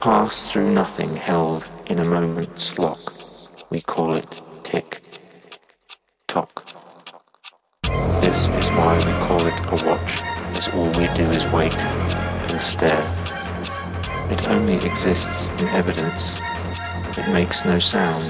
pass through nothing held in a moment's lock. We call it tick tock. This is why we call it a watch, as all we do is wait and stare. It only exists in evidence. It makes no sound.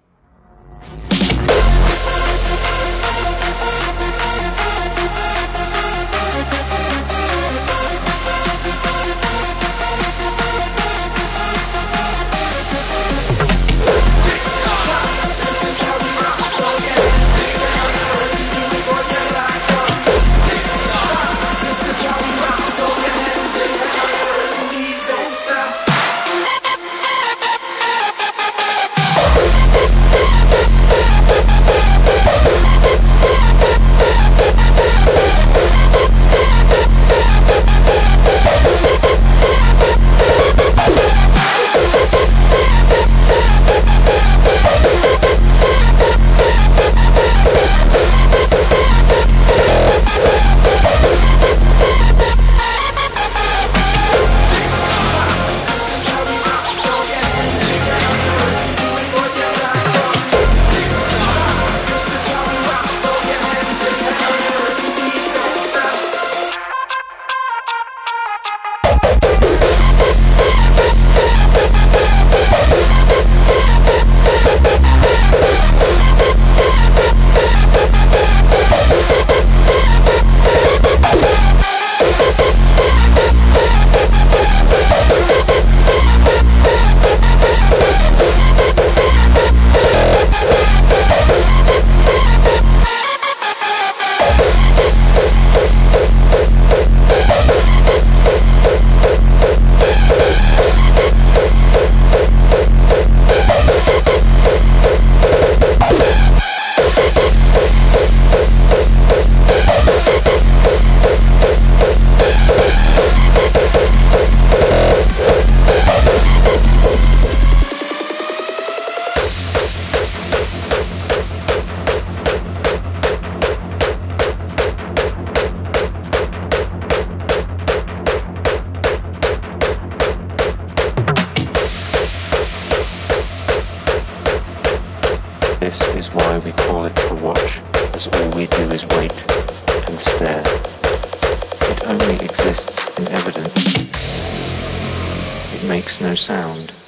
This is why we call it a watch, as all we do is wait and stare. It only exists in evidence. It makes no sound.